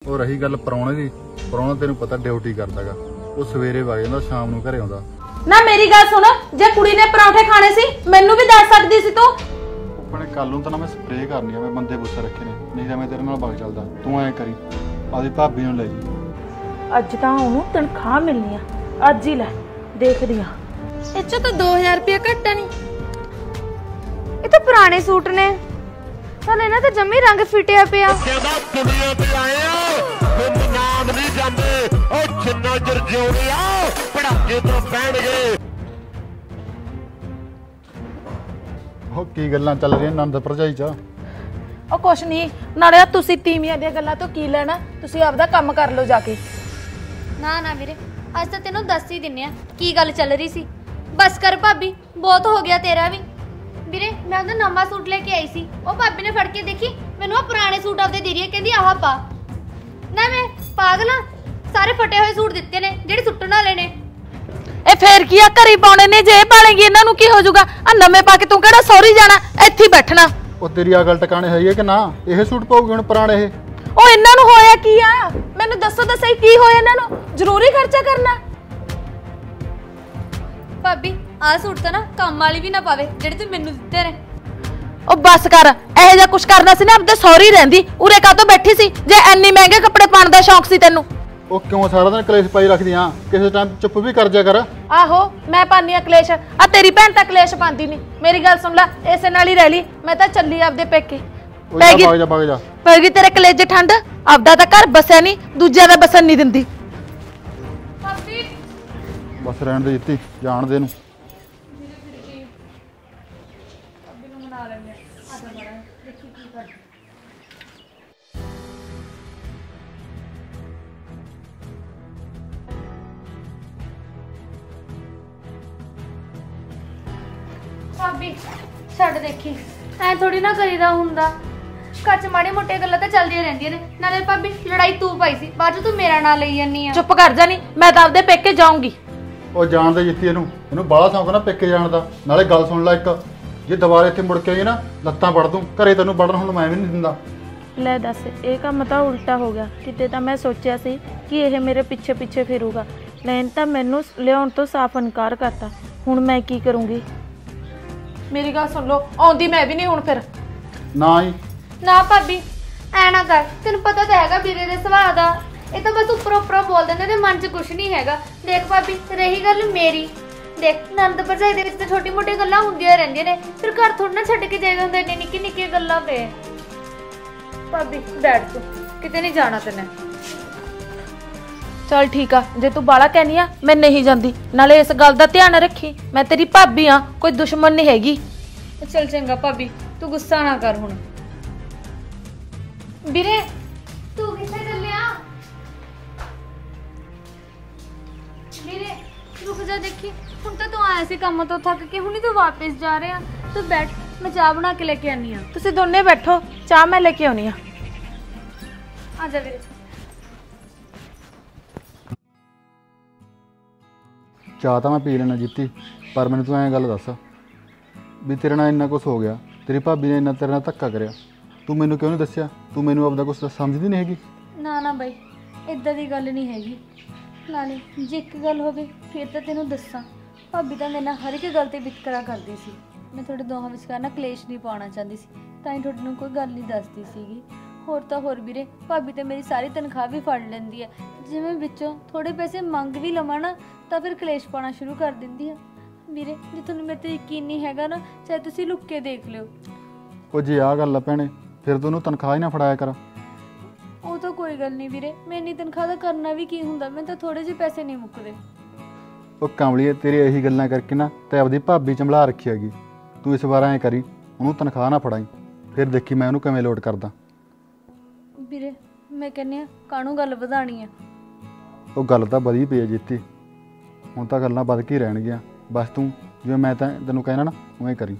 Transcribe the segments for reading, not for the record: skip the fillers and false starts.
ਉਹ ਰਹੀ ਗੱਲ ਪ੍ਰਾਹੁਣੇ ਦੀ, ਪ੍ਰਾਹੁਣਾ ਤੈਨੂੰ ਪਤਾ ਡਿਊਟੀ ਕਰਦਾਗਾ, ਉਹ ਸਵੇਰੇ ਵਗ ਜਾਂਦਾ ਸ਼ਾਮ ਨੂੰ ਘਰੇ ਆਉਂਦਾ। ਨਾ ਮੇਰੀ ਗੱਲ ਸੁਣ, ਜੇ ਕੁੜੀ ਨੇ ਪਰੌਂਠੇ ਖਾਣੇ ਸੀ ਮੈਨੂੰ ਵੀ ਦੱਸ ਸਕਦੀ ਸੀ ਤੂੰ। ਆਪਣੇ ਕੱਲ ਨੂੰ ਤਾਂ ਨਾ ਮੈਂ ਸਪਰੇਅ ਕਰਨੀ ਆ, ਮੈਂ ਬੰਦੇ ਬੁੱਸੇ ਰੱਖੇ ਨੇ, ਨਹੀਂ ਤਾਂ ਮੈਂ ਤੇਰੇ ਨਾਲ ਵਗ ਚੱਲਦਾ। ਤੂੰ ਐਂ ਕਰੀ ਆਦੀ ਭਾਬੀ ਨੂੰ ਲੈ ਜੀ। ਅੱਜ ਤਾਂ ਉਹਨੂੰ ਤਨਖਾਹ ਮਿਲਣੀ ਆ, ਅੱਜ ਹੀ ਲੈ ਦੇਖਦੀ ਆ। ਇਹ ਚ ਤਾਂ 2000 ਰੁਪਏ ਘੱਟਾ ਨਹੀਂ। ਇਹ ਤਾਂ ਪੁਰਾਣੇ ਸੂਟ ਨੇ, ਚੱਲ ਇਹਨਾਂ ਤੇ ਜੰਮੀ ਰੰਗ ਫਿਟਿਆ ਪਿਆ। ਕਹਿੰਦਾ ਦੁਨੀਆ ਤੇ ਆਏ ਆ ਤੇ ਨਾਮ ਨਹੀਂ ਜਾਂਦੇ, ਉਹ ਜਿੰਨਾ ਚਿਰ ਜਿਉਣੇ ਆ ਪੜਾਕੇ ਤੋਂ ਪੈਣਗੇ। ਉਹ ਕੀ ਗੱਲਾਂ ਚੱਲ ਰਹੀਆਂ ਨੰਦ ਭਰਜਾਈ ਚ? ਉਹ ਕੁਛ ਨਹੀਂ, ਨਾਲੇ ਤੁਸੀਂ ਤੀਵੀਆਂ ਦੀਆਂ ਗੱਲਾਂ ਤੋਂ ਕੀ ਲੈਣਾ, ਤੁਸੀਂ ਆਪਦਾ ਕੰਮ ਕਰ ਲਓ ਜਾ ਕੇ। ਨਾ ਨਾ ਵੀਰੇ, ਅੱਜ ਤਾਂ ਤੈਨੂੰ ਦੱਸ ਹੀ ਦਿੰਨੇ ਆ ਕੀ ਗੱਲ ਚੱਲ ਰਹੀ ਸੀ। ਬਸ ਕਰ ਭਾਬੀ, ਬਹੁਤ ਹੋ ਗਿਆ ਤੇਰਾ ਵੀ। ਵੀਰੇ ਮੈਂ ਉਹਦਾ ਨਵਾਂ ਸੂਟ ਲੈ ਕੇ ਆਈ ਸੀ, ਉਹ ਭਾਬੀ ਨੇ ਫੜ ਕੇ ਦੇਖੀ ਮੈਨੂੰ ਆ ਪੁਰਾਣੇ ਸੂਟ ਆਪਦੇ ਦੇ ਰਹੀ ਹੈ, ਕਹਿੰਦੀ ਆਹ ਪਾ। ਨਾ ਮੈਂ ਪਾਗਲਾਂ, ਸਾਰੇ ਫਟੇ ਹੋਏ ਸੂਟ ਦਿੱਤੇ ਨੇ ਜਿਹੜੇ ਸੁੱਟਣ ਵਾਲੇ ਨੇ। ਇਹ ਫੇਰ ਕੀ ਆ, ਘਰੀ ਪਾਉਣੇ ਨੇ, ਜੇ ਪਾਲੇਗੀ ਇਹਨਾਂ ਨੂੰ ਕੀ ਹੋ ਜਾਊਗਾ? ਆ ਨਵੇਂ ਪਾ ਕੇ ਤੂੰ ਕਿਹੜਾ ਸੌਰੀ ਜਾਣਾ, ਇੱਥੇ ਹੀ ਬੈਠਣਾ। ਉਹ ਤੇਰੀ ਆ ਗੱਲ ਟਿਕਾਣੇ ਹੈ ਕਿ ਨਾ? ਇਹ ਸੂਟ ਪਾਉਗੀ ਹੁਣ ਪੁਰਾਣੇ ਇਹ? ਉਹ ਇਹਨਾਂ ਨੂੰ ਹੋਇਆ ਕੀ ਆ, ਮੈਨੂੰ ਦੱਸੋ ਤਾਂ ਸਹੀ ਕੀ ਹੋਇਆ ਇਹਨਾਂ ਨੂੰ? ਜ਼ਰੂਰੀ ਖਰਚਾ ਕਰਨਾ। ਭਾਬੀ ਆਹ ਸੂਟ ਤਾਂ ਨਾ ਕੰਮ ਵਾਲੀ ਵੀ ਨਾ ਪਾਵੇ ਜਿਹੜੇ ਤੂੰ ਮੈਨੂੰ ਦਿੱਤੇ ਨੇ। ਉਹ ਬਸ ਕਰ, ਇਹੋ ਜਿਹਾ ਕੁਛ ਕਰਨਾ ਸੀ ਨਾ ਆਪਦੇ ਸੌਰੀ ਰਹਿੰਦੀ, ਉਰੇ ਕਾਹਤੋਂ ਬੈਠੀ ਸੀ ਜੇ ਐਨੀ ਮਹਿੰਗੇ ਕੱਪੜੇ ਪਾਉਣ ਦਾ ਸ਼ੌਂਕ ਸੀ ਤੈਨੂੰ? ਉਹ ਕਿਉਂ ਸਾਰਾ ਦਿਨ ਕਲੇਸ਼ ਪਾਈ ਰੱਖਦੀ ਆ? ਕਿਸੇ ਟਾਈਮ ਚੁੱਪ ਵੀ ਕਰ ਜਾ ਕਰ। ਆਹੋ ਮੈਂ ਪਾਨੀ ਆ ਕਲੇਸ਼, ਆ ਤੇਰੀ ਭੈਣ ਤਾਂ ਕਲੇਸ਼ ਪਾਉਂਦੀ ਨਹੀਂ। ਮੇਰੀ ਗੱਲ ਸੁਣ ਲੈ, ਇਸੇ ਨਾਲ ਹੀ ਰਹਿ ਲਈ, ਮੈਂ ਤਾਂ ਚੱਲੀ ਆਪਦੇ ਪੇਕੇ। ਪੈ ਗਈ ਤੇਰੇ ਕਲੇਜੇ ਠੰਡ, ਆਪਦਾ ਤਾਂ ਘਰ ਬਸਿਆ ਨਹੀਂ, ਦੂਜਿਆਂ ਦਾ ਬਸਣ ਨਹੀਂ ਦਿੰਦੀ। ਭਾਬੀ ਬਸ ਰਹਿਣ ਦੇ ਜਿੱਤੀ, ਜਾਣ ਦੇ ਨੂੰ। ਭਾਬੀ ਛੱਡ ਦੇਖੀ, ਐ ਥੋੜੀ ਨਾ ਕਰੀਦਾ ਹੁੰਦਾ। ਘਰ ਚ ਮਾੜੀ ਮੋਟੀਆਂ ਗੱਲਾਂ ਤਾਂ ਚੱਲਦੀਆਂ ਰਹਿੰਦੀਆਂ ਨੇ। ਨਾਲੇ ਭਾਬੀ ਲੜਾਈ ਤੂੰ ਪਾਈ ਸੀ, ਬਾਅਦ ਚ ਤੂੰ ਮੇਰਾ ਨਾਂ ਲਈ ਜਾਨੀ ਆ। ਚੁੱਪ ਕਰ ਜਾ, ਨਹੀਂ ਮੈਂ ਤਾਂ ਆਪਦੇ ਪੇਕੇ ਜਾਊਂਗੀ। ਉਹ ਜਾਣ ਦੇ ਜਿੱਤੀ, ਇਹਨੂੰ ਬਾਹਲਾ ਸ਼ੌਂਕ ਨਾ ਪੇਕੇ ਜਾਣ ਦਾ। ਨਾਲੇ ਗੱਲ ਸੁਣ ਲੈ ਇੱਕ, ਜੇ ਦੁਬਾਰਾ ਇੱਥੇ ਮੁੜ ਕੇ ਆਈ ਨਾ ਲੱਤਾਂ ਵੜ ਦੂੰ। ਘਰੇ ਤੈਨੂੰ ਵੜਨ ਹੁਣ ਮੈਂ ਵੀ ਨਹੀਂ ਦਿੰਦਾ। ਲੈ ਦੱਸ, ਇਹ ਕੰਮ ਤਾਂ ਉਲਟਾ ਹੋ ਗਿਆ। ਕਿਤੇ ਤਾਂ ਮੈਂ ਸੋਚਿਆ ਸੀ ਕਿ ਇਹ ਮੇਰੇ ਪਿੱਛੇ ਪਿੱਛੇ ਫਿਰੂਗਾ, ਲੈਣ ਤਾਂ ਮੈਨੂੰ ਲਿਆਉਣ ਤੋਂ ਸਾਫ਼ ਇਨਕਾਰ ਕਰਤਾ। ਹੁਣ ਮੈਂ ਕੀ ਕਰੂੰਗੀ? ਮੇਰੀ ਗੱਲ ਸੁਣ ਲਓ, ਆਉਂਦੀ ਮੈਂ ਵੀ ਨਹੀਂ ਹੁਣ ਫਿਰ। ਨਾ ਹੀ ਨਾ ਭਾਬੀ ਐ ਨਾ ਕਰ, ਤੈਨੂੰ ਪਤਾ ਤਾਂ ਹੈਗਾ ਵੀਰੇ ਦੇ ਸੁਭਾਅ ਦਾ। ਇਹ ਤਾਂ ਬਸ ਉੱਪਰੋਂ ਉੱਪਰੋਂ ਬੋਲ ਦਿੰਦੇ ਨੇ, ਮਨ 'ਚ ਕੁਛ ਨਹੀਂ ਹੈਗਾ। ਦੇਖ ਭਾਬੀ, ਰਹੀ ਗੱਲ ਮੇਰੀ, ਦੇਖ ਨੰਦ ਭਰਜਾਈ ਦੇ ਵਿੱਚ ਤਾਂ ਛੋਟੀ ਮੋਟੀ ਗੱਲਾਂ ਹੁੰਦੀਆਂ ਰਹਿੰਦੀਆਂ ਨੇ, ਫਿਰ ਘਰ ਥੋੜਾ ਨਾ ਛੱਡ ਕੇ ਜਾਈਦਾ ਹੁੰਦਾ ਇੰਨੀ ਨਿੱਕੀ ਨਿੱਕੀ ਗੱਲਾਂ ਤੇ। ਭਾਬੀ ਬੈਠ ਤੂੰ, ਕਿਤੇ ਨਹੀਂ ਜਾਣਾ ਤੈਨੇ। ਚਲ ਠੀਕ ਆ, ਜੇ ਤੂੰ ਬਾਲਾ ਕਹਿਨੀ ਆ ਮੈਂ ਨਹੀਂ ਜਾਂਦੀ। ਨਾਲੇ ਇਸ ਗੱਲ ਦਾ ਧਿਆਨ ਰੱਖੀ, ਮੈਂ ਤੇਰੀ ਭਾਬੀ ਆ, ਕੋਈ ਦੁਸ਼ਮਣ ਨਹੀਂ ਹੈਗੀ। ਚੱਲ ਚੰਗਾ ਭਾਬੀ, ਤੂੰ ਗੁੱਸਾ ਨਾ ਕਰ ਹੁਣ। ਵੀਰੇ ਤੂੰ ਕਿੱਥੇ ਚੱਲਿਆ? ਵੀਰੇ ਰੁਕ ਜਾ, ਦੇਖੀ ਹੁਣ ਤਾਂ ਤੂੰ ਆਇਆ ਸੀ ਕੰਮ ਤੋਂ ਥੱਕ ਕੇ, ਹੁਣੀ ਤੂੰ ਵਾਪਸ ਜਾ ਰਿਹਾ। ਤੂੰ ਬੈਠ, ਮੈਂ ਚਾਹ ਬਣਾ ਕੇ ਲੈ ਕੇ ਆਨੀ ਆ। ਤੁਸੀਂ ਦੋਨੇ ਬੈਠੋ, ਚਾਹ ਮੈਂ ਲੈ ਕੇ ਆਉਣੀ ਆ। ਆ ਜਾ ਵੀਰੇ। ਚਾਹ ਤਾਂ ਮੈਂ ਪੀ ਲੈਣਾ ਜਿੱਤੀ, ਪਰ ਮੈਨੂੰ ਤੂੰ ਐਂ ਗੱਲ ਦੱਸ ਵੀ ਤੇਰੇ ਨਾਲ ਇੰਨਾ ਕੁਛ ਹੋ ਗਿਆ, ਤੇਰੀ ਭਾਬੀ ਨੇ ਇੰਨਾ ਤੇਰੇ ਨਾਲ ਧੱਕਾ ਕਰਿਆ, ਤੂੰ ਮੈਨੂੰ ਕਿਉਂ ਨਹੀਂ ਦੱਸਿਆ? ਤੂੰ ਮੈਨੂੰ ਆਪਦਾ ਕੁਛ ਸਮਝਦੀ ਨਹੀਂ ਹੈਗੀ? ਨਾ ਨਾ ਬਾਈ, ਇਦਾਂ ਦੀ ਗੱਲ ਨਹੀਂ ਹੈਗੀ। ਨਾਲੇ ਜੇ ਇੱਕ ਗੱਲ ਹੋਵੇ ਫਿਰ ਤਾਂ ਤੈਨੂੰ ਦੱਸਾਂ, ਭਾਬੀ ਤਾਂ ਮੇਰੇ ਨਾਲ ਹਰ ਇੱਕ ਗੱਲ ਤੇ ਵਿਤਕਰਾ ਕਰਦੀ ਸੀ। ਮੈਂ ਤੁਹਾਡੇ ਦੋਹਾਂ ਵਿਚਕਾਰ ਨਾ ਕਲੇਸ਼ ਨਹੀਂ ਪਾਉਣਾ ਚਾਹੁੰਦੀ ਸੀ, ਤਾਂ ਹੀ ਤੁਹਾਡੇ ਨੂੰ ਕੋਈ ਗੱਲ ਨਹੀਂ ਦੱਸਦੀ ਸੀਗੀ। ਹੋਰ ਤਾਂ ਹੋਰ ਵੀਰੇ, ਭਾਬੀ ਤੇ ਮੇਰੀ ਸਾਰੀ ਤਨਖਾਹ ਵੀ ਫੜ ਲੈਂਦੀ ਹੈ। ਜਿਵੇਂ ਵਿੱਚੋਂ ਥੋੜੇ ਪੈਸੇ ਮੰਗ ਵੀ ਲਵਾਂ ਨਾ, ਤਾਂ ਫਿਰ ਕਲੇਸ਼ ਪਾਉਣਾ ਸ਼ੁਰੂ ਕਰ ਦਿੰਦੀ ਆ। ਵੀਰੇ ਜੇ ਤੁਹਾਨੂੰ ਮੇਰੇ ਤੇ ਯਕੀਨ ਨਹੀਂ ਹੈਗਾ ਨਾ, ਚਾਹੇ ਤੁਸੀਂ ਲੁੱਕ ਕੇ ਦੇਖ ਲਿਓ। ਉਹ ਜੇ ਆਹ ਗੱਲ ਆ ਭੈਣੇ, ਫਿਰ ਤੂੰ ਉਹਨੂੰ ਤਨਖਾਹ ਹੀ ਨਾ ਫੜਾਇਆ ਕਰ। ਉਹ ਤਾਂ ਕੋਈ ਗੱਲ ਨਹੀਂ ਵੀਰੇ, ਮੈਂ ਇੰਨੀ ਤਨਖਾਹ ਦਾ ਕਰਨਾ ਵੀ ਕੀ ਹੁੰਦਾ, ਮੈਨੂੰ ਤਾਂ ਥੋੜੇ ਜਿਹੇ ਪੈਸੇ ਨਹੀਂ ਮੁੱਕਦੇ। ਉਹ ਕਮਲੀਏ, ਤੇਰੀ ਇਹੀ ਗੱਲਾਂ ਕਰਕੇ ਨਾ ਤੇ ਆਪਦੀ ਭਾਬੀ ਚੰਬਲਾ ਰੱਖੀ ਹੈਗੀ। ਤੂੰ ਇਸ ਵਾਰ ਐਂ ਕਰੀ, ਉਹਨੂੰ ਤਨਖਾਹ ਨਾ ਫੜਾਈ, ਫਿਰ ਦੇਖੀ ਮੈਂ ਉਹਨੂੰ ਕਿਵੇਂ ਲੋਟ ਕਰਦਾ। ਵੀਰੇ ਮੈਂ ਕਹਿੰਦੀ ਆ, ਕਾਹਨੂੰ ਗੱਲ ਵਧਾਣੀ ਆ? ਉਹ ਗੱਲ ਤਾਂ ਵਧੀ ਪਈ ਹੈ ਜਿੱਤੀ, ਹੁਣ ਤਾਂ ਗੱਲਾਂ ਵੱਧ ਕੇ ਰਹਿਣਗੀਆਂ। ਬਸ ਤੂੰ ਜਿਵੇਂ ਮੈਂ ਤਾਂ ਤੈਨੂੰ ਕਹਿਣਾ ਨਾ ਉਵੇਂ ਕਰੀ।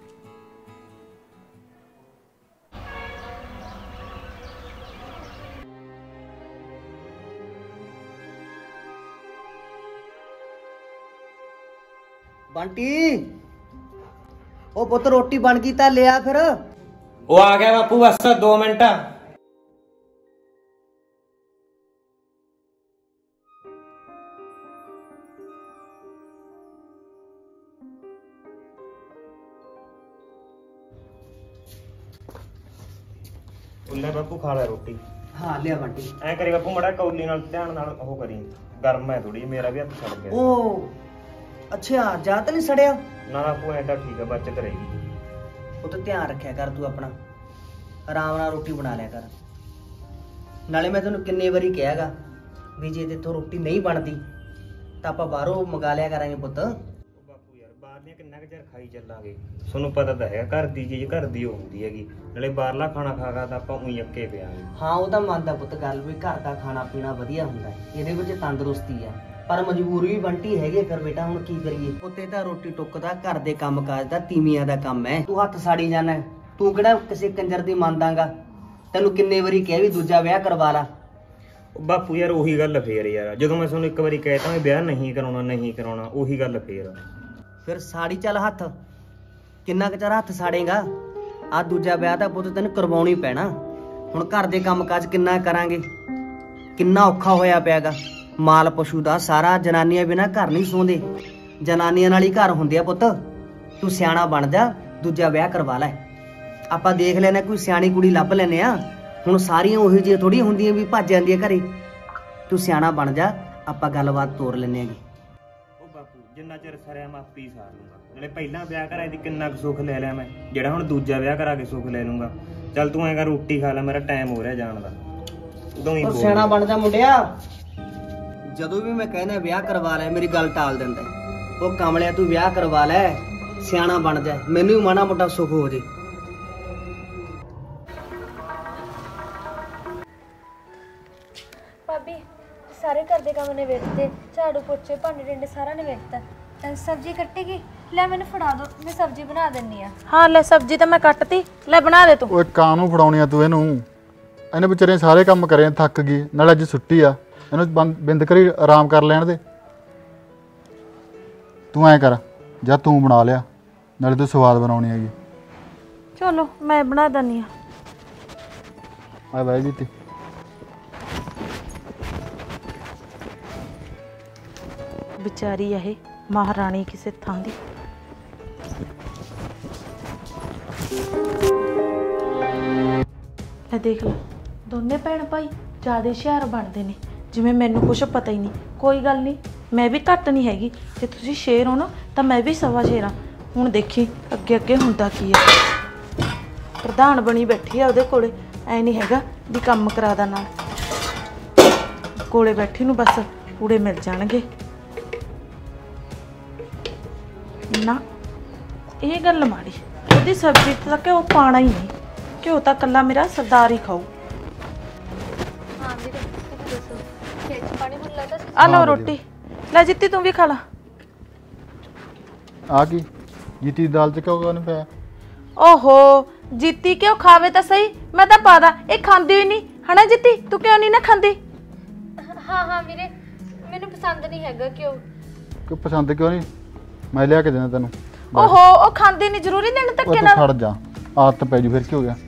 ਬੰਟੀ ਉਹ ਪੁੱਤ ਰੋਟੀ ਬਣ ਗਈ ਤਾਂ ਲਿਆ ਫਿਰ। ਉਹ ਆ ਗਿਆ ਬਾਪੂ, ਬਸ 2 ਮਿੰਟ। ਲੈ ਬਾਪੂ ਖਾ ਲੈ ਰੋਟੀ। ਹਾਂ ਲਿਆ ਬੰਟੀ। ਐ ਕਰੀ ਬਾਪੂ ਮੜਾ ਕੌਲੀ ਨਾਲ ਧਿਆਨ ਨਾਲ ਉਹ ਕਰੀ, ਗਰਮ ਹੈ ਥੋੜੀ, ਮੇਰਾ ਵੀ ਹੱਥ ਸੜ ਗਿਆ। ਉਹ ਅੱਛਾ ਜਾ ਤਾਂ ਨਹੀਂ ਸੜਿਆ? ਨਾ ਬਾਪੂ ਐ ਤਾਂ ਠੀਕ ਆ, ਬਚਤ ਰਹੇਗੀ। ਉਹ ਤਾਂ ਧਿਆਨ ਰੱਖਿਆ ਕਰ ਤੂੰ ਆਪਣਾ, ਆਰਾਮ ਨਾਲ ਰੋਟੀ ਬਣਾ ਲਿਆ ਕਰ। ਨਾਲੇ ਮੈਂ ਤੈਨੂੰ ਕਿੰਨੇ ਵਾਰੀ ਕਿਹਾਗਾ ਵੀ ਜੇ ਤੇਥੋਂ ਰੋਟੀ ਨਹੀਂ ਬਣਦੀ ਤਾਂ ਆਪਾਂ ਬਾਹਰੋਂ ਮੰਗਾ ਲਿਆ ਕਰਾਂਗੇ ਪੁੱਤ। ਬਾਪੂ ਯਾਰ ਬਾਹਰ ਦੀਆਂ ਕਿੰਨਾ ਕੁ ਚਿਰ ਖਾਈ ਚੱਲਾਂਗੇ, ਤੁਹਾਨੂੰ ਪਤਾ ਤਾਂ ਹੈਗਾ ਘਰ ਦੀ ਚੀਜ਼ ਘਰ ਦੀ ਹੁੰਦੀ ਹੈਗੀ, ਨਾਲੇ ਬਾਹਰਲਾ ਖਾਣਾ ਖਾ ਖਾ ਤਾਂ ਆਪਾਂ ਉਹੀ ਅੱਕੇ ਪਿਆਂਗੇ। ਹਾਂ ਉਹ ਤਾਂ ਮੰਨਦਾ ਪੁੱਤ ਗੱਲ ਵੀ ਘਰ ਦਾ ਖਾਣਾ ਪੀਣਾ ਵਧੀਆ ਹੁੰਦਾ ਹੈ, ਇਹਦੇ ਵਿੱਚ ਤੰਦਰੁਸਤੀ ਆ, ਪਰ ਮਜਬੂਰੀ ਵੀ ਬੰਟੀ ਹੈਗੇ ਫਿਰ ਬੇਟਾ, ਹੁਣ ਕੀ ਕਰੀਏ। ਉੱਤੇ ਤਾਂ ਰੋਟੀ ਟੁੱਕ ਦਾ ਘਰ ਦੇ ਕੰਮ ਕਾਜ ਦਾ ਤੀਵੀਆਂ ਦਾ ਕੰਮ ਹੈ, ਤੂੰ ਹੱਥ ਸਾੜੀ ਜਾਣਾ, ਤੂੰ ਕਿਹੜਾ ਕਿਸੇ ਕੰਜਰ ਦੀ ਮੰਨਦਾਗਾ? ਤੈਨੂੰ ਕਿੰਨੇ ਵਾਰੀ ਕਿਹਾ ਵੀ ਦੂਜਾ ਵਿਆਹ ਕਰਵਾ ਲਾ। ਬਾਪੂ ਯਾਰ ਉਹੀ ਗੱਲ ਫੇਰ ਯਾਰ, ਜਦੋਂ ਮੈਂ ਤੁਹਾਨੂੰ ਇੱਕ ਵਾਰੀ ਕਹਿਤਾ ਮੈਂ ਵਿਆਹ ਨਹੀਂ ਕਰਾਉਣਾ ਨਹੀਂ ਕਰਾਉਣਾ, ਉਹੀ ਗੱਲ ਫੇਰ ਸਾੜੀ ਚੱਲ ਹੱਥ, ਕਿੰਨਾ ਕੁ ਚਿਰ ਹੱਥ ਸਾੜੇਗਾ? ਆ ਦੂਜਾ ਵਿਆਹ ਤਾਂ ਪੁੱਤ ਤੈਨੂੰ ਕਰਵਾਉਣੀ ਪੈਣਾ। ਹੁਣ ਘਰ ਦੇ ਕੰਮ ਕਾਜ ਕਿੰਨਾ ਕਰਾਂਗੇ, ਕਿੰਨਾ ਔਖਾ ਹੋਇਆ ਪਿਆਗਾ। ਮਾਲ ਪਸ਼ੂ ਦਾ ਸਾਰਾ, ਜਨਾਨੀਆਂ ਬਿਨਾਂ ਘਰ ਨਹੀਂ ਸੌਂਦੇ, ਜਨਾਨੀਆਂ ਨਾਲ ਹੀ ਘਰ ਹੁੰਦੇ ਆ ਪੁੱਤ। ਤੂੰ ਸਿਆਣਾ ਬਣ ਜਾ, ਦੂਜਾ ਵਿਆਹ ਕਰਵਾ ਲੈ, ਆਪਾਂ ਦੇਖ ਲੈਣਾ ਕੋਈ ਸਿਆਣੀ ਕੁੜੀ ਲੱਭ ਲੈਨੇ ਆ। ਹੁਣ ਸਾਰੀਆਂ ਉਹੀ ਜਿਹੀਆਂ ਥੋੜੀ ਹੁੰਦੀਆਂ ਵੀ ਭੱਜ ਜਾਂਦੀਆਂ ਘਰੇ। ਤੂੰ ਸਿਆਣਾ ਬਣ ਜਾ, ਆਪਾਂ ਗੱਲਬਾਤ ਤੋਰ ਲੈਨੇ ਆਗੇ। ਉਹ ਬਾਪੂ ਜਿੰਨਾ ਚਿਰ ਸਰਿਆ ਮੈਂ ਆਪੇ ਹੀ ਸਾਰ ਲੂੰਗਾ, ਨਾਲੇ ਪਹਿਲਾਂ ਵਿਆਹ ਕਰਾਏ ਦੀ ਕਿੰਨਾ ਕੁ ਸੁੱਖ ਲੈ ਲਿਆ ਮੈਂ, ਜਿਹੜਾ ਹੁਣ ਦੂਜਾ ਵਿਆਹ ਕਰਾ ਕੇ ਸੁੱਖ ਲੈ ਲੂੰਗਾ। ਚੱਲ ਤੂੰ ਐਂ ਕਰ ਰੋਟੀ ਖਾ ਲੈ, ਮੇਰਾ ਟਾਈਮ ਹੋ ਰਿਹਾ ਜਾਣ ਦਾ। ਉਦੋਂ ਹੀ ਸਿਆਣਾ ਬਣ ਜਾ ਮੁੰਡਿਆ, ਜਦੋਂ ਵੀ ਮੈਂ ਕਹਿੰਦਾ ਵਿਆਹ ਕਰਵਾ ਲੈ ਮੇਰੀ ਗੱਲ ਟਾਲ ਦਿੰਦਾ। ਉਹ ਕਮਲਿਆ ਤੂੰ ਵਿਆਹ ਕਰਵਾ ਲੈ, ਸਿਆਣਾ ਬਣ ਜਾ, ਮੈਨੂੰ ਵੀ ਮਾੜਾ ਮੋਟਾ ਸੁੱਖ ਹੋ ਜੇ। ਭਾਬੀ ਸਾਰੇ ਘਰ ਦੇ ਕੰਮ ਨੇ ਵੇਖਤੇ, ਝਾੜੂ ਪੋਚੇ ਭਾਂਡੇ ਡੰਡੇ ਸਾਰਾ ਨੇ ਵੇਖਤਾ। ਸਬਜ਼ੀ ਕੱਟੇਗੀ, ਲੈ ਮੈਨੂੰ ਫੜਾ ਦੋ, ਮੈਂ ਸਬਜ਼ੀ ਬਣਾ ਦਿੰਨੀ ਆ। ਹਾਂ ਲੈ ਸਬਜ਼ੀ ਤਾਂ ਮੈਂ ਕੱਟਤੀ, ਲੈ ਬਣਾ ਦੇ ਤੂੰ। ਓਏ ਕਾਂ ਨੂੰ ਫੜਾਉਣੀ ਆ ਤੂੰ ਇਹਨੂੰ, ਇਹਨੇ ਵਿਚਾਰੇ ਸਾਰੇ ਕੰਮ ਕਰੇ, ਥੱਕ ਗਈ, ਨਾਲੇ ਅੱਜ ਛੁੱਟੀ ਆ, ਇਹਨੂੰ ਬਿੰਦ ਕਰੀ ਆਰਾਮ ਕਰ ਲੈਣ ਦੇ। ਤੂੰ ਐਂ ਕਰ ਜਾਂ ਤੂੰ ਬਣਾ ਲਿਆ, ਨਾਲੇ ਤੂੰ ਸਵਾਦ ਬਣਾਉਣੀ ਹੈਗੀ। ਚਲੋ ਮੈਂ ਬਣਾ ਦਿੰਨੀ ਆ। ਆ ਬਾਈ ਜੀ ਵਿਚਾਰੀ ਇਹ ਮਹਾਰਾਣੀ ਕਿਸੇ ਥਾਂ ਦੀ। ਇਹ ਦੇਖ ਲੈ, ਦੋਨੇ ਭੈਣ ਭਾਈ ਜ਼ਿਆਦਾ ਹੁਸ਼ਿਆਰ ਬਣਦੇ ਨੇ, ਜਿਵੇਂ ਮੈਨੂੰ ਕੁਛ ਪਤਾ ਹੀ ਨਹੀਂ। ਕੋਈ ਗੱਲ ਨਹੀਂ, ਮੈਂ ਵੀ ਘੱਟ ਨਹੀਂ ਹੈਗੀ, ਜੇ ਤੁਸੀਂ ਸ਼ੇਰ ਹੋ ਨਾ ਤਾਂ ਮੈਂ ਵੀ ਸਵਾ ਸ਼ੇਰ ਹਾਂ। ਹੁਣ ਦੇਖੀ ਅੱਗੇ ਅੱਗੇ ਹੁੰਦਾ ਕੀ ਹੈ। ਪ੍ਰਧਾਨ ਬਣੀ ਬੈਠੀ ਆ ਉਹਦੇ ਕੋਲੇ, ਐ ਨਹੀਂ ਹੈਗਾ ਵੀ ਕੰਮ ਕਰਾਦਾ ਨਾਲ, ਕੋਲੇ ਬੈਠੀ ਨੂੰ ਬਸ ਕੂੜੇ ਮਿਲ ਜਾਣਗੇ ਨਾ। ਇਹ ਗੱਲ ਮਾੜੀ, ਉਹਦੀ ਸਬਜ਼ੀ ਤਾਂ ਘਿਓ ਪਾਣਾ ਹੀ ਨਹੀਂ, ਘਿਓ ਤਾਂ ਕੱਲਾ ਮੇਰਾ ਸਰਦਾਰ ਹੀ ਖਾਊ। ਹਾਂ ਵੀਰੇ ਦੱਸੋ, ਖੇਤ 'ਚ ਪਾਣੀ ਭੁੱਲ ਲੱਗਦਾ ਸੀ। ਆ ਲਓ ਰੋਟੀ, ਲੈ ਜਿੱਤੀ ਤੂੰ ਵੀ ਖਾ ਲਾ। ਆ ਕੀ ਜੀਤੀ ਦੀ ਦਾਲ ਚ ਕਿਉਂ ਨਹੀਂ ਪਿਆ? ਓਹੋ ਜਿੱਤੀ ਕਿਉਂ ਖਾਵੇ ਤਾਂ ਸਹੀ, ਮੈਂ ਤਾਂ ਪਾਦਾ, ਇਹ ਖਾਂਦੀ ਹੀ ਨਹੀਂ ਹਨਾ। ਜਿੱਤੀ ਤੂੰ ਕਿਉਂ ਨਹੀਂ ਨਾ ਖਾਂਦੀ? ਹਾਂ ਵੀਰੇ, ਮੈਨੂੰ ਪਸੰਦ ਨਹੀਂ ਹੈਗਾ ਕਿਉਂ। ਕਿਉਂ ਪਸੰਦ ਕਿਉਂ ਨਹੀਂ? ਮੈਂ ਲਿਆ ਕੇ ਦੇਣਾ ਤੈਨੂੰ। ਓਹੋ ਉਹ ਖਾਂਦੀ ਨਹੀਂ, ਜ਼ਰੂਰੀ ਦੇਣ ਧੱਕੇ ਤੂੰ ਨਾਲ। ਖੜ ਜਾ, ਆਦਤ ਪੈ ਜੂ ਫਿਰ ਕੀ ਹੋ ਗਿਆ।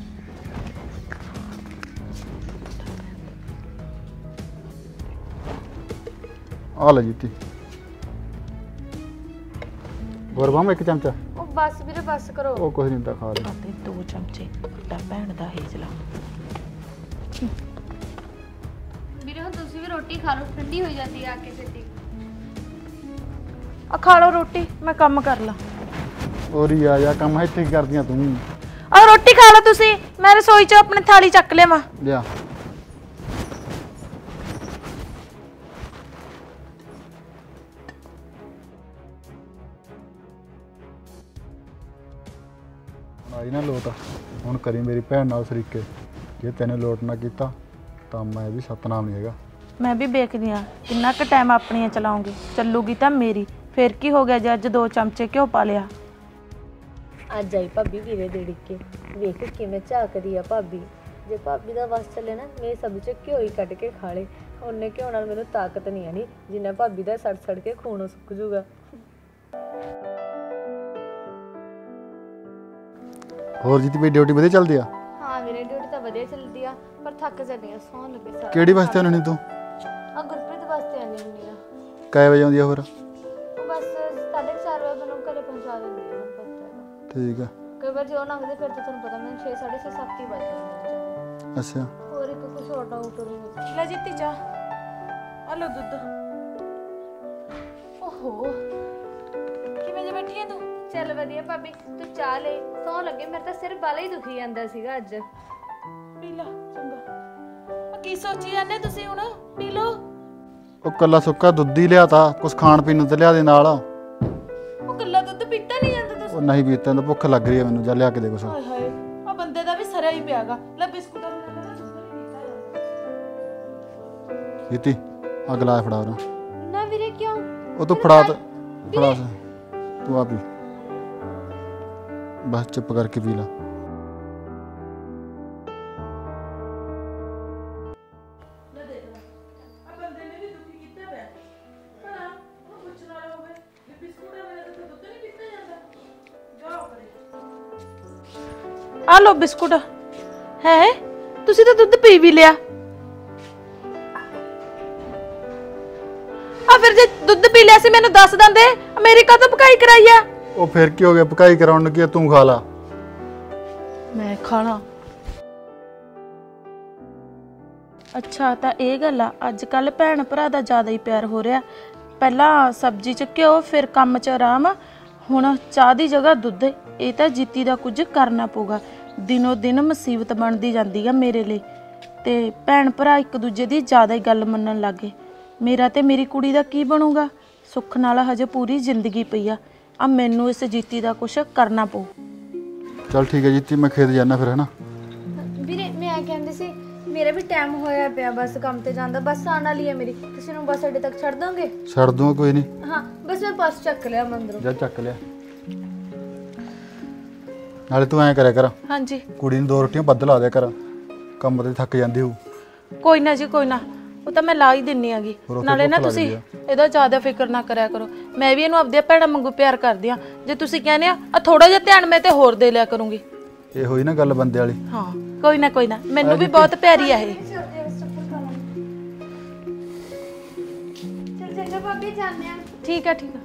ਆ ਲੈ ਜੀਤੀ, ਹੋਰ ਬਾਮ ਇੱਕ ਚਮਚਾ। ਉਹ ਬਸ ਵੀਰੇ ਬਸ ਕਰੋ। ਉਹ ਕੁਝ ਨਹੀਂ ਤਾਂ ਖਾ ਲੈ। ਤੇ 2 ਚਮਚੇ ਵੱਡਾ ਭੈਣ ਦਾ ਹੇਜਲਾ। ਵੀਰੇ ਹੁਣ ਤੁਸੀਂ ਵੀ ਰੋਟੀ ਖਾ ਲਓ, ਠੰਡੀ ਹੋ ਜਾਂਦੀ ਆ ਕੇ ਛੇਤੀ। ਆ ਖਾ ਲਓ ਰੋਟੀ, ਮੈਂ ਕੰਮ ਕਰ ਲਾਂ। ਔਰੀ ਆ ਜਾ, ਕੰਮ ਇੱਥੇ ਕੀ ਕਰਦੀਆਂ ਤੂੰ? ਆ ਰੋਟੀ ਖਾ ਲਓ ਤੁਸੀਂ, ਮੈਂ ਰਸੋਈ 'ਚ ਆਪਣੀ ਥਾਲੀ ਚੱਕ ਲਿਆਵਾਂ। ਲਿਆ ਆਈ ਨਾ ਲੋਟ, ਹੁਣ ਕਰੀ ਮੇਰੀ ਭੈਣ ਨਾਲ ਸਰੀਕੇ। ਜੇ ਤੈਨੇ ਲੋਟ ਨਾ ਕੀਤਾ ਤਾਂ ਮੈਂ ਵੀ ਸਤਨਾਮ ਨਹੀਂ ਹੈਗਾ। ਮੈਂ ਵੀ ਵੇਖਦੀ ਆ ਕਿੰਨਾ ਕੁ ਟਾਈਮ ਆਪਣੀਆਂ ਚਲਾਉਂਗੀ, ਚੱਲੂਗੀ ਤਾਂ ਮੇਰੀ। ਫਿਰ ਕੀ ਹੋ ਗਿਆ ਜੇ ਅੱਜ 2 ਚਮਚੇ ਘਿਓ ਪਾ ਲਿਆ। ਅੱਜ ਆਈ ਭਾਬੀ ਵੀਰੇ ਦੇ ਡਿੱਕੇ, ਵੇਖ ਕਿਵੇਂ ਝਾਕਦੀ ਆ ਭਾਬੀ। ਜੇ ਭਾਬੀ ਦਾ ਵਸ ਚੱਲੇ ਨਾ, ਮੇਰੇ ਸਬਜ਼ੀ 'ਚ ਘਿਓ ਹੀ ਕੱਢ ਕੇ ਖਾ ਲੇ। ਉਹਨੇ ਘਿਓ ਨਾਲ ਮੈਨੂੰ ਤਾਕਤ ਨਹੀਂ ਆਣੀ, ਜਿੰਨਾ ਭਾਬੀ ਦਾ ਸੜ ਸੜ ਕੇ ਖੂਨ ਸੁੱਕ ਜੂਗਾ। ਹੋਰ ਜੀਤੀ ਬਈ ਡਿਊਟੀ ਵਧੀਆ ਚੱਲਦੀ ਆ? ਹਾਂ ਵੀਰੇ ਡਿਊਟੀ ਤਾਂ ਵਧੀਆ ਚੱਲਦੀ ਆ, ਪਰ ਥੱਕ ਜਾਂਦੀ ਆ, ਸੌਣ ਲੱਗੇ ਸਾਰਾ। ਕਿਹੜੀ ਵਾਸਤੇ ਆਉਣੀ ਤੂੰ? ਆ ਗੁਰਪ੍ਰੀਤ ਵਾਸਤੇ ਆਉਂਦੀ ਹੁੰਦੀ ਆ। ਕਾਏ ਵਜੇ ਆਉਂਦੀ ਆ ਹੋਰ? ਉਹ ਬਸ 4:30 ਵਜੇ ਮੈਨੂੰ ਘਰੇ ਪਹੁੰਚਾ ਦਿੰਦੀ ਆ, ਮੈਨੂੰ ਪਤਾ ਹੈਗਾ। ਠੀਕ ਆ। ਕਈ ਵਾਰ ਜੇ ਉਹ ਨਾ ਹੁੰਦੇ ਫਿਰ ਤਾਂ ਤੁਹਾਨੂੰ ਪਤਾ ਮੈਨੂੰ 6, 6:30, 7 ਹੀ ਵੱਜ ਜਾਂਦੇ ਨੇ। ਅੱਛਾ ਹੋਰ ਇੱਕ ਕੁਝ ਆਰਡਰ ਕਰੂੰਗੀ। ਲੈ ਜਿੱਤੀ ਚਾਹ, ਆ ਲੋ ਦੁੱਧ। ਓਹੋ, ਕਿਵੇਂ ਜੇ ਬੈਠੀ ਐ ਤੂੰ? ਚੱਲ ਵਧੀਆ ਭਾਬੀ, ਤੂੰ ਚਾਹ ਲੈ। ਸੌ ਲੱਗੇ, ਮੇਰੇ ਤਾਂ ਸਿਰ ਬਾਲਾ ਹੀ ਦੁਖੀ ਜਾਂਦਾ ਸੀਗਾ ਅੱਜ। ਪੀ ਲਾ ਚੰਗਾ। ਆ ਕੀ ਸੋਚੀ ਜਾਂਦੇ ਤੁਸੀਂ ਹੁਣ? ਪੀ ਲੋ। ਉਹ ਕੱਲਾ ਸੁੱਕਾ ਦੁੱਧ ਹੀ ਲਿਆਤਾ, ਕੁਛ ਖਾਣ ਪੀਣ ਨੂੰ ਤੇ ਲਿਆ ਦੇ ਨਾਲ। ਉਹ ਕੱਲਾ ਦੁੱਧ ਪੀਤਾ ਨਹੀਂ ਜਾਂਦਾ ਤੁਸੀਂ? ਉਹ ਨਹੀਂ ਪੀਤਾ ਤਾਂ ਭੁੱਖ ਲੱਗ ਰਹੀ ਹੈ ਮੈਨੂੰ, ਜਾ ਲਿਆ ਕੇ ਦੇ ਕੁਛ। ਹਾਏ ਹਾਏ, ਆ ਬੰਦੇ ਦਾ ਵੀ ਸਰਿਆ ਹੀ ਪਿਆਗਾ। ਲੈ ਬਿਸਕੁਟ ਲੈ ਲੈ, ਦੁੱਧ ਨਹੀਂ ਪੀਤਾ ਜਾਂਦਾ। ਜੀਤੀ ਆ ਗਲਾਸ ਫੜਾ ਉਹਨਾਂ। ਨਾ ਵੀਰੇ ਕਿਉਂ? ਉਹ ਤੂੰ ਫੜਾ ਤੂੰ ਆ ਪੀ, ਬਸ ਚੁੱਪ ਕਰਕੇ ਪੀ ਲਾ। ਆ ਲੋ ਬਿਸਕੁਟ। ਹੈ ਤੁਸੀਂ ਤਾਂ ਦੁੱਧ ਪੀ ਵੀ ਲਿਆ। ਆ ਫਿਰ ਜੇ ਦੁੱਧ ਪੀ ਲਿਆ ਸੀ ਮੈਨੂੰ ਦੱਸ ਦਿੰਦੇ, ਮੇਰੀ ਕਾਹਤੋਂ ਪਕਾਈ ਕਰਾਈ ਆ? ਉਹ ਫਿਰ ਕੀ ਹੋ ਗਿਆ, ਪਕਾਈ ਕਰਾਉਣ ਨੂੰ ਕੀ ਆ, ਤੂੰ ਖਾ ਲਾ। ਮੈਂ ਖਾਣਾ? ਅੱਛਾ ਤਾਂ ਇਹ ਗੱਲ ਆ, ਅੱਜ ਕੱਲ ਭੈਣ ਭਰਾ ਦਾ ਜ਼ਿਆਦਾ ਹੀ ਪਿਆਰ ਹੋ ਰਿਹਾ। ਪਹਿਲਾਂ ਸਬਜ਼ੀ ਚ ਘਿਓ, ਫਿਰ ਕੰਮ ਚ ਆਰਾਮ, ਹੁਣ ਚਾਹ ਦੀ ਜਗ੍ਹਾ ਦੁੱਧ। ਇਹ ਤਾਂ ਜੀਤੀ ਦਾ ਕੁਝ ਕਰਨਾ ਪਊਗਾ। ਦਿਨੋ ਦਿਨ ਮੁਸੀਬਤ ਬਣਦੀ ਜਾਂਦੀ ਆ ਮੇਰੇ ਲਈ। ਤੇ ਭੈਣ ਭਰਾ ਇੱਕ ਦੂਜੇ ਦੀ ਜ਼ਿਆਦਾ ਹੀ ਗੱਲ ਮੰਨਣ ਲੱਗੇ। ਮੇਰਾ ਤੇ ਮੇਰੀ ਕੁੜੀ ਦਾ ਕੀ ਬਣੂਗਾ? ਸੁੱਖ ਨਾਲ ਹਜੇ ਪੂਰੀ ਜ਼ਿੰਦਗੀ ਪਈ ਆ ਮੈਨੂੰ ਇਸ ਜੀਤੀ ਦਾ ਕੁਝ ਕਰਨਾ ਪਊ। ਚਲ ਠੀਕ ਹੈ ਜੀਤੀ, ਮੈਂ ਖੇਤ ਜਾਣਾ ਫਿਰ, ਹੈ ਨਾ? ਵੀਰੇ ਮੈਂ ਆ ਕਹਿੰਦੀ ਸੀ, ਮੇਰਾ ਵੀ ਟਾਈਮ ਹੋਇਆ ਪਿਆ ਬਸ ਕੰਮ ਤੇ ਜਾਣ ਦਾ। ਬੱਸ ਆਉਣ ਵਾਲੀ ਹੈ ਮੇਰੀ, ਤੁਸੀਂ ਨੂੰ ਬੱਸ ਅੱਡੇ ਤੱਕ ਛੱਡ ਦੋਗੇ? ਛੱਡ ਦੂੰਗਾ, ਕੋਈ ਨਹੀਂ। ਹਾਂ ਬਸ ਮੈਂ ਪਰਸ ਚੱਕ ਲਿਆ ਮੰਦਰੋਂ। ਜਾ ਚੱਕ ਲਿਆ। ਨਾਲੇ ਤੂੰ ਐਂ ਕਰਿਆ ਕਰ, ਹਾਂਜੀ ਕੁੜੀ ਨੂੰ 2 ਰੋਟੀਆਂ ਵੱਧ ਲਾ ਦਿਆ ਕਰ, ਕੰਮ ਤੇ ਥੱਕ ਜਾਂਦੀ ਹੋਊ। ਕੋਈ ਨਾ ਜੀ, ਕੋਈ ਨਾ, ਉਹ ਤਾਂ ਮੈਂ ਲਾ ਹੀ ਦਿੰਨੀ ਆਗੀ। ਨਾਲੇ ਨਾ ਤੁਸੀਂ ਇਹਦਾ ਜ਼ਿਆਦਾ ਫਿਕਰ ਨਾ ਕਰਿਆ ਕਰੋ। ਮੈਂ ਵੀ ਇਹਨੂੰ ਆਪਦੇ ਭੈਣਾਂ ਵਾਂਗੂ ਪਿਆਰ ਕਰਦੀ ਆ। ਜੇ ਤੁਸੀਂ ਕਹਿੰਦੇ ਆ ਥੋੜਾ ਜਿਹਾ ਧਿਆਨ ਮੈਂ ਤੇ ਹੋਰ ਦੇ ਲਿਆ ਕਰੂੰਗੀ। ਇਹ ਹੋਈ ਨਾ ਗੱਲ ਬੰਦੇ ਵਾਲੀ। ਹਾਂ ਕੋਈ ਨਾ ਕੋਈ ਨਾ, ਮੈਨੂੰ ਵੀ ਬਹੁਤ ਪਿਆਰੀ ਆ ਇਹ। ਚੱਲ ਚੰਗਾ ਭਾਬੀ, ਜਾਂਦੇ ਆ। ਠੀਕ ਆ ਠੀਕ ਆ।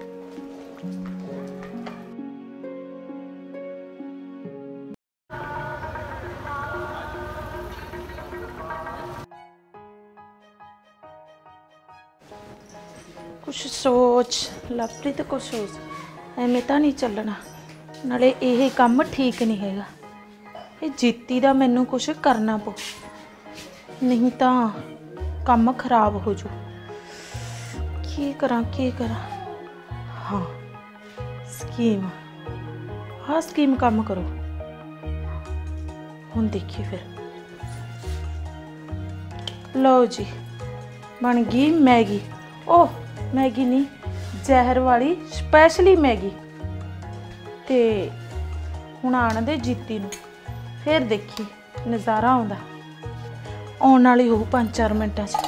ਕੁਛ ਸੋਚ ਲਵਪ੍ਰੀਤ, ਕੁਛ ਸੋਚ। ਐਵੇਂ ਤਾਂ ਨਹੀਂ ਚੱਲਣਾ। ਨਾਲੇ ਇਹ ਕੰਮ ਠੀਕ ਨਹੀਂ ਹੈਗਾ। ਇਹ ਜੀਤੀ ਦਾ ਮੈਨੂੰ ਕੁਛ ਕਰਨਾ ਪਊ, ਨਹੀਂ ਤਾਂ ਕੰਮ ਖਰਾਬ ਹੋ ਜੂ। ਕੀ ਕਰਾਂ ਕੀ ਕਰਾਂ? ਹਾਂ ਸਕੀਮ, ਹਾਂ ਸਕੀਮ ਕੰਮ ਕਰੋ। ਹੁਣ ਦੇਖੀ ਫਿਰ। ਲਓ ਜੀ, ਬਣ ਗਈ ਮੈਗੀ। ਓਹ ਮੈਗੀ ਨਹੀਂ, ਜ਼ਹਿਰ ਵਾਲੀ ਸਪੈਸ਼ਲੀ ਮੈਗੀ। ਤੇ ਹੁਣ ਆਣ ਦੇ ਜੀਤੀ ਨੂੰ, ਫਿਰ ਦੇਖੀ ਨਜ਼ਾਰਾ ਆਉਂਦਾ। ਆਉਣ ਵਾਲੀ ਹੋਊ 5-4 ਮਿੰਟਾਂ 'ਚ।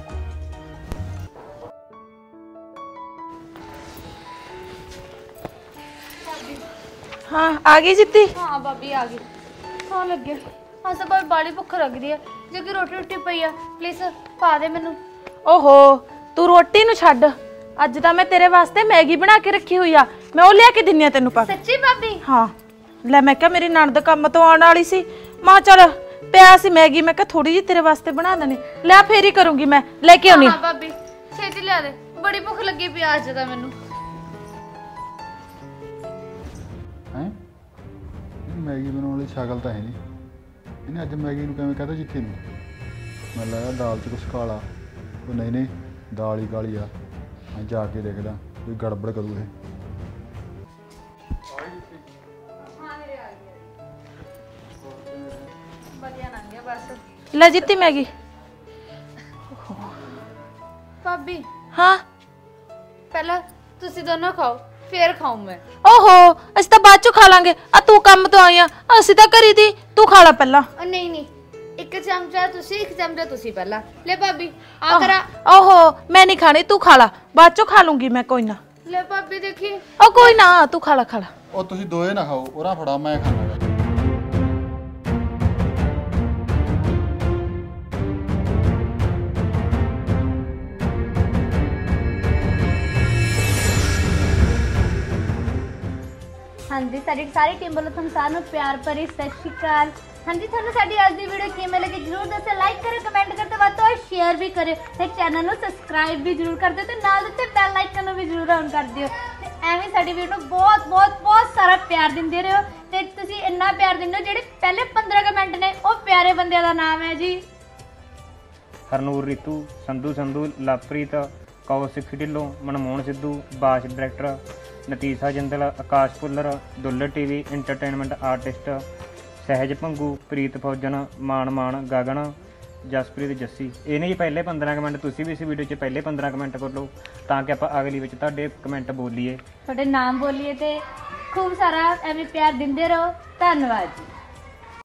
ਹਾਂ ਆ ਗਈ ਜੀਤੀ? ਹਾਂ ਭਾਬੀ ਆ ਗਈ। ਖਾਣ ਲੱਗੇ। ਹਾਂ ਸਭ ਬਾਲੀ ਭੁੱਖ ਲੱਗਦੀ ਹੈ। ਜੇ ਕੋਈ ਰੋਟੀ ਪਈ ਆ ਪਲੀਜ਼ ਪਾ ਦੇ ਮੈਨੂੰ। ਓਹੋ ਤੂੰ ਰੋਟੀ ਨੂੰ ਛੱਡ, ਅੱਜ ਤਾਂ ਮੈਂ ਤੇਰੇ ਵਾਸਤੇ ਮੈਗੀ ਬਣਾ ਕੇ ਰੱਖੀ ਹੋਈ ਆ। ਮੈਂ ਉਹ ਲਿਆ ਕੇ ਦਿੰਨੀ ਆ ਤੈਨੂੰ ਪਾ। ਸੱਚੀ ਭਾਬੀ? ਹਾਂ ਲੈ, ਮੈਂ ਕਿਹਾ ਮੇਰੀ ਨਣਦ ਕੰਮ ਤੋਂ ਆਉਣ ਵਾਲੀ ਸੀ, ਮਾਂ ਚੱਲ ਪਿਆ ਸੀ ਮੈਗੀ, ਮੈਂ ਕਿਹਾ ਥੋੜੀ ਜਿਹੀ ਤੇਰੇ ਵਾਸਤੇ ਬਣਾ ਦੇਣੀ। ਲੈ ਫੇਰ ਹੀ ਕਰੂੰਗੀ, ਮੈਂ ਲੈ ਕੇ ਆਉਣੀ। ਹਾਂ ਭਾਬੀ ਛੇਤੀ ਲਿਆ ਦੇ, ਬੜੀ ਭੁੱਖ ਲੱਗੀ ਪਈ ਅੱਜ ਤਾਂ ਮੈਨੂੰ। ਹੈ ਮੈਗੀ ਬਣਾਉਣ ਲਈ ਸ਼ਕਲ ਤਾਂ ਹੈ ਨਹੀਂ। ਇਹਨੇ ਅੱਜ ਮੈਗੀ ਨੂੰ ਕਿਵੇਂ ਕਹਤਾ ਜਿੱਥੇ ਨੂੰ? ਮੈਂ ਲਾਇਆ ਦਾਲ 'ਚ ਕੁਛ ਕਾਲਾ। ਉਹ ਨਹੀਂ ਨਹੀਂ, ਦਾਲ ਹੀ ਕਾਲੀ ਆ। ਮੈਂ ਜਾ ਕੇ ਦੇਖਦਾ ਕੋਈ ਗੜਬੜ ਕਰੂ ਇਹ। ਲੈ ਜਿੱਤੀ ਮੈਗੀ। ਭਾਬੀ ਹਾਂ ਪਹਿਲਾਂ ਤੁਸੀਂ ਦੋਨੋਂ ਖਾਓ, ਫੇਰ ਖਾਉਂ ਮੈਂ। ਓਹੋ ਅਸੀਂ ਤਾਂ ਬਾਅਦ ਚੋਂ ਖਾ ਲਾਂਗੇ। ਆ ਤੂੰ ਕੰਮ ਤੋਂ ਆਈ ਆ, ਅਸੀਂ ਤਾਂ ਘਰੀ ਦੀ, ਤੂੰ ਖਾ ਲੈ ਪਹਿਲਾਂ। ਨਹੀਂ ਨਹੀਂ, ਇੱਕ ਚਮਚਾ ਤੁਸੀਂ, ਇੱਕ ਚਮਚਾ ਤੁਸੀਂ ਪਹਿਲਾਂ। ਲੈ ਭਾਬੀ ਆ ਕਰਾ। ਓਹੋ ਮੈਂ ਨਹੀਂ ਖਾਣੀ, ਤੂੰ ਖਾ ਲਾ, ਬਾਅਦ ਚੋਂ ਖਾ ਲੂੰਗੀ ਮੈਂ, ਕੋਈ ਨਾ। ਲੈ ਭਾਬੀ ਦੇਖੀ। ਉਹ ਕੋਈ ਨਾ, ਤੂੰ ਖਾ ਲਾ ਖਾ ਲਾ। ਉਹ ਤੁਸੀਂ ਦੋਏ ਨਾ ਖਾਓ, ਉਹਰਾ ਫੜਾ, ਮੈਂ ਖਾਣਾ। ਹਾਂਜੀ ਸਾਡੀ ਸਾਰੀ ਟੀਮ ਵੱਲੋਂ ਤੁਹਾਨੂੰ ਸਾਰਿਆਂ ਨੂੰ ਪਿਆਰ ਭਰੀ ਸਤਿ ਸ਼੍ਰੀ ਅਕਾਲ। ਹਾਂਜੀ ਤੁਹਾਨੂੰ ਸਾਡੀ ਅੱਜ ਦੀ ਵੀਡੀਓ ਕਿਵੇਂ ਲੱਗੀ ਜਰੂਰ ਦੱਸੋ, ਲਾਈਕ ਕਰਿਓ, ਕਮੈਂਟ ਕਰੋ ਤੇ ਵੱਧ ਤੋਂ ਵੱਧ ਸ਼ੇਅਰ ਵੀ ਕਰਿਓ ਤੇ ਚੈਨਲ ਨੂੰ ਸਬਸਕ੍ਰਾਈਬ ਵੀ ਜਰੂਰ ਕਰ ਦਿਓ ਤੇ ਨਾਲ ਉੱਤੇ ਬੈਲ ਆਈਕਨ ਨੂੰ ਵੀ ਜਰੂਰ ਔਨ ਕਰ ਦਿਓ ਤੇ ਐਵੇਂ ਸਾਡੀ ਵੀਡੀਓ ਨੂੰ ਬਹੁਤ ਸਾਰਾ ਪਿਆਰ ਦਿੰਦੇ ਰਹੋ ਤੇ ਤੁਸੀਂ ਇੰਨਾ ਪਿਆਰ ਦਿੰਦੇ ਹੋ ਜਿਹੜੇ ਪਹਿਲੇ 15 ਕਮੈਂਟ ਨੇ ਉਹ ਪਿਆਰੇ ਬੰਦਿਆਂ ਦਾ ਨਾਮ ਹੈ ਜੀ। Harnoor Reetu, Sandhu, Lovepreet, Kaushik Dhillon, Manmohan Sidhu, Baash director, Natisha Jindal, Akash Bhullar, Dullar TV entertainment artist, Sahaj Bhangu, ਪ੍ਰੀਤ ਫੌਜਨ, ਮਾਨ, ਗਗਨ, ਜਸਪ੍ਰੀਤ ਜੱਸੀ। ਇਹ ਨੇ ਜੀ ਪਹਿਲੇ 15 ਕਮੈਂਟ। ਤੁਸੀਂ ਵੀ ਇਸ ਵੀਡੀਓ 'ਚ ਪਹਿਲੇ 15 ਕਮੈਂਟ ਕਰ ਲਓ ਤਾਂ ਕਿ ਆਪਾਂ ਅਗਲੀ ਵਿੱਚ ਤੁਹਾਡੇ ਕਮੈਂਟ ਬੋਲੀਏ, ਤੁਹਾਡੇ ਨਾਮ ਬੋਲੀਏ ਤੇ ਖੂਬ ਸਾਰਾ ਐਵੇਂ ਪਿਆਰ ਦਿੰਦੇ ਰਹੋ। ਧੰਨਵਾਦ ਜੀ।